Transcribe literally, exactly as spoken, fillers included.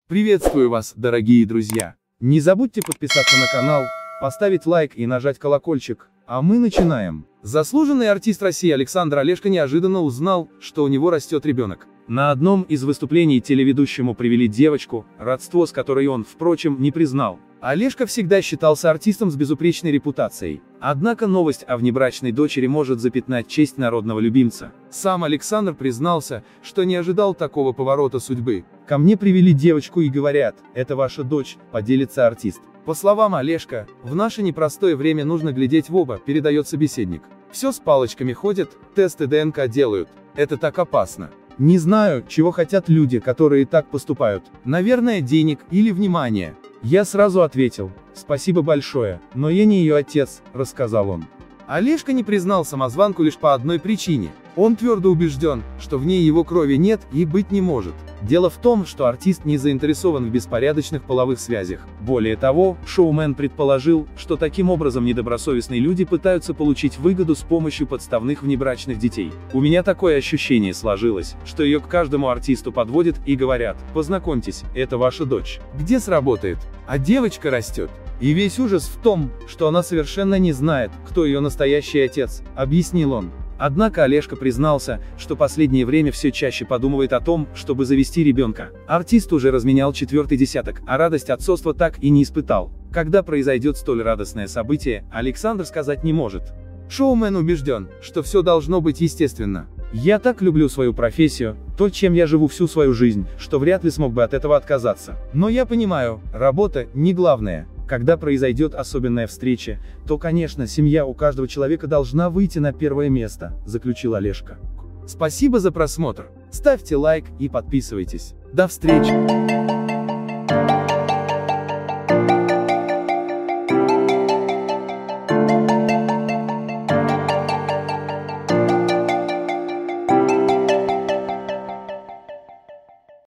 Приветствую вас, дорогие друзья! Не забудьте подписаться на канал, поставить лайк и нажать колокольчик, а мы начинаем. Заслуженный артист России Александр Олешко неожиданно узнал, что у него растет ребенок. На одном из выступлений телеведущему привели девочку, родство с которой он, впрочем, не признал. Олешко всегда считался артистом с безупречной репутацией. Однако новость о внебрачной дочери может запятнать честь народного любимца. Сам Александр признался, что не ожидал такого поворота судьбы. «Ко мне привели девочку и говорят, это ваша дочь», — поделится артист. По словам Олешко, в наше непростое время нужно глядеть в оба, передает собеседник. Все с палочками ходят, тесты ДНК делают. Это так опасно. Не знаю, чего хотят люди, которые так поступают. Наверное, денег или внимания. Я сразу ответил, спасибо большое, но я не ее отец, рассказал он. Олешко не признал самозванку лишь по одной причине. Он твердо убежден, что в ней его крови нет и быть не может. Дело в том, что артист не заинтересован в беспорядочных половых связях. Более того, шоумен предположил, что таким образом недобросовестные люди пытаются получить выгоду с помощью подставных внебрачных детей. У меня такое ощущение сложилось, что ее к каждому артисту подводят и говорят, познакомьтесь, это ваша дочь. Где сработает? А девочка растет. И весь ужас в том, что она совершенно не знает, кто ее настоящий отец, объяснил он. Однако Олешко признался, что последнее время все чаще подумывает о том, чтобы завести ребенка. Артист уже разменял четвертый десяток, а радость отцовства так и не испытал. Когда произойдет столь радостное событие, Александр сказать не может. Шоумен убежден, что все должно быть естественно. «Я так люблю свою профессию, то, чем я живу всю свою жизнь, что вряд ли смог бы от этого отказаться. Но я понимаю, работа не главное. Когда произойдет особенная встреча, то, конечно, семья у каждого человека должна выйти на первое место», — заключил Олешко. Спасибо за просмотр. Ставьте лайк и подписывайтесь. До встречи!